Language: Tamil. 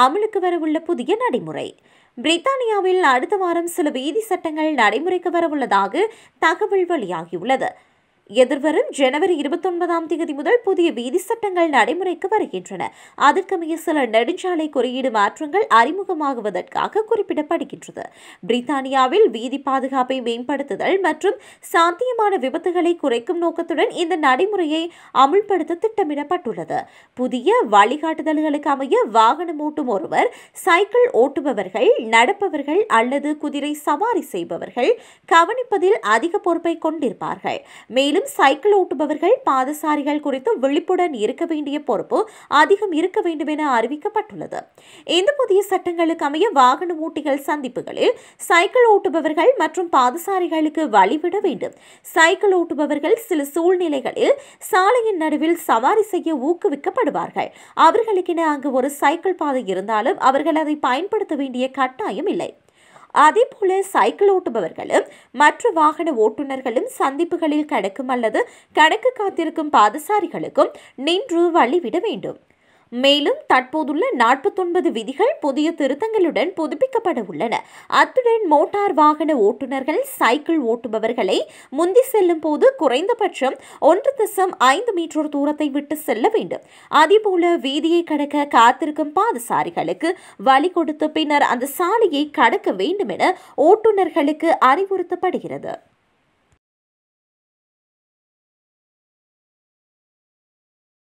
அமலுக்கு வரவுள்ள புதிய நடைமுறை. பிரித்தானியாவில் அடுத்த வாரம் சில வீதி சட்டங்கள் நடைமுறைக்கு வரவுள்ளதாக தகவல் வெளியாகியுள்ளது. எதிர்வரும் ஜனவரி 29 முதல் புதிய வீதி சட்டங்கள் நடைமுறைக்கு வருகின்றன. அதற்கமைய சில நெடுஞ்சாலை குறியீடு மாற்றங்கள் அறிமுகமாகுவதற்காக குறிப்பிடப்படுகின்றது. பிரித்தானியாவில் வீதி பாதுகாப்பை மேம்படுத்துதல் மற்றும் சாத்தியமான விபத்துகளை குறைக்கும் நோக்கத்துடன் இந்த நடைமுறையை அமுல்படுத்த திட்டமிடப்பட்டுள்ளது. புதிய வழிகாட்டுதல்களுக்கு அமைய வாகனம் ஓட்டும் ஒருவர், சைக்கிள் ஓட்டுபவர்கள், நடப்பவர்கள் அல்லது குதிரை சவாரி செய்பவர்கள் கவனிப்பதில் அதிக பொறுப்பை கொண்டிருப்பார்கள். மேலும் சைக்கிள் ஓட்டுபவர்கள், பாதசாரிகள் குறித்து விழிப்புடன் இருக்க வேண்டிய பொறுப்பு அதிகம் இருக்க வேண்டும் என அறிவிக்கப்பட்டுள்ளது. இந்த புதிய சட்டங்களுக்கு அமைய வாகன ஓட்டிகள் சந்திப்புகளில் சைக்கிள் ஓட்டுபவர்கள் மற்றும் பாதசாரிகளுக்கு வழிவிட வேண்டும். சைக்கிள் ஓட்டுபவர்கள் சில சூழ்நிலைகளில் சாலையின் நடுவில் சவாரி செய்ய ஊக்குவிக்கப்படுவார்கள். அவர்களுக்கென அங்கு ஒரு சைக்கிள் பாதை இருந்தாலும் அவர்கள் அதை பயன்படுத்த வேண்டிய கட்டாயம் இல்லை. அதேபோல சைக்கிள் ஓட்டுபவர்களும் மற்ற வாகன ஓட்டுநர்களும் சந்திப்புகளில் கடக்கும் அல்லது கடக்க காத்திருக்கும் பாதசாரிகளுக்கும் நின்று வழிவிட வேண்டும். மேலும் தற்போதுள்ள 49 விதிகள் புதிய திருத்தங்களுடன் புதுப்பிக்கப்பட உள்ளன. அத்துடன் மோட்டார் வாகன ஓட்டுநர்கள் சைக்கிள் ஓட்டுபவர்களை முந்தி செல்லும் போது குறைந்தபட்சம் 1.5 மீட்டர் தூரத்தை விட்டு செல்ல வேண்டும். அதேபோல வீதியை கடக்க காத்திருக்கும் பாதசாரிகளுக்கு வழி கொடுத்து பின்னர் அந்த சாலையை கடக்க வேண்டும் என ஓட்டுநர்களுக்கு அறிவுறுத்தப்படுகிறது.